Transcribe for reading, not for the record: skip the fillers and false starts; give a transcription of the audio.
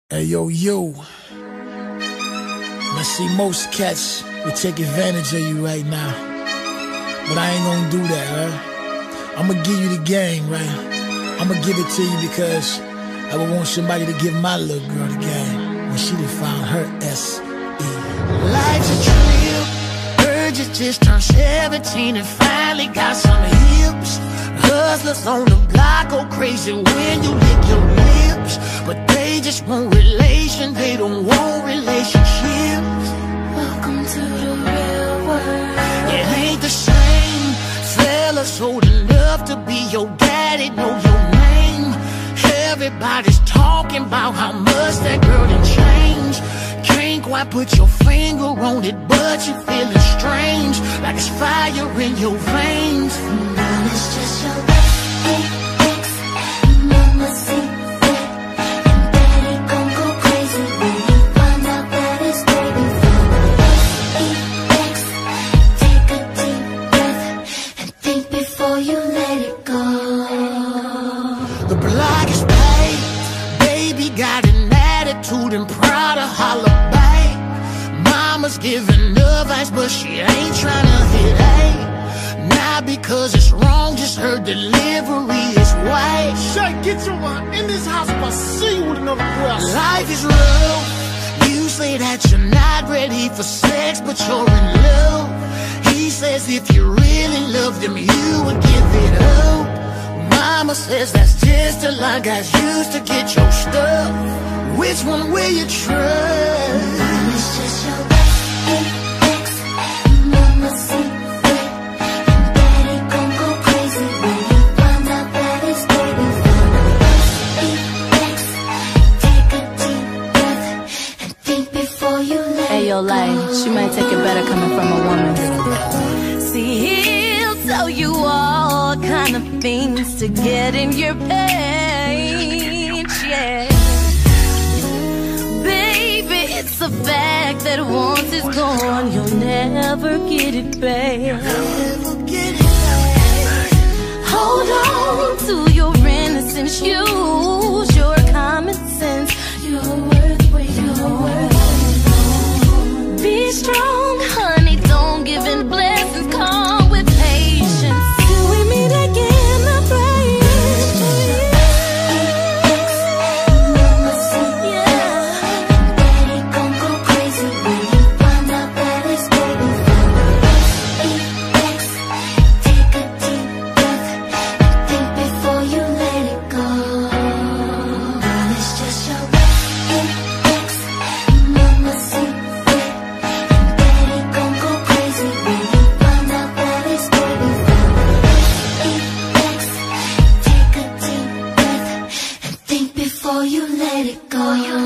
Hey, yo. I see most cats will take advantage of you right now, but I ain't gonna do that, right? I'ma give you the game, right? I'ma give it to you because I would want somebody to give my little girl the game when she done found her S.E. Life's a trip. Virgin just turned 17 and finally got some hips. Hustlers on the block go crazy when you lick your lips, but they just want relation, they don't want relationships. Welcome to the real world. It ain't the same. Fellas old enough to be your daddy know your name. Everybody's talking about how much that girl done changed. Can't quite put your finger on it, but you feeling strange, like it's fire in your veins. Girl, it's just your S.E.X. Mama secret, and daddy gon' go crazy when he find out that it's baby from S.E.X. Take a deep breath and think before you let it go. The block is paid, baby got an attitude and pride to holler back. Mama's giving advice, but she ain't tryna hit A. Not because it's wrong, just her delivery is white. Shay, get your mind in this house if I see you with another girl. Life is real. You say that you're not ready for sex, but you're in love. He says if you really loved him, you would give it up. Mama says that's just a lie, guys used to get your stuff. Which one will you trust? It's just your S.E.X. Mama secret, and daddy gon' go crazy when he find out that it's baby from S.E.X. Take a deep breath and think before you let Hey, yo, like, she might take it better coming from a woman. See, he'll tell you all kind of things to get in your page, yeah. Baby, it's a fact that once it's gone, you'll never get it back. Hold on to your innocence, use your common sense. you're worth what you're worth. Be strong, honey, don't give in. Blessings come with patience. Till we meet again, I pray. Mama secret, and daddy gon' go crazy when he find out that it's baby from S.E.X. Take a deep breath and think before you let it go. Girl, it's just your S.E.X. Mama secret, and daddy gon' go crazy when he find out that it's baby from S.E.X. Take a deep breath and think before you let it go.